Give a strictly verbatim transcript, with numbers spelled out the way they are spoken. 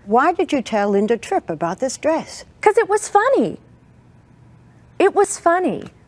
Why did you tell Linda Tripp about this dress? Because it was funny. It was funny.